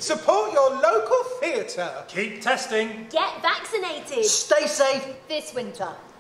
Support your local theatre. Keep testing. Get vaccinated. Stay safe this winter.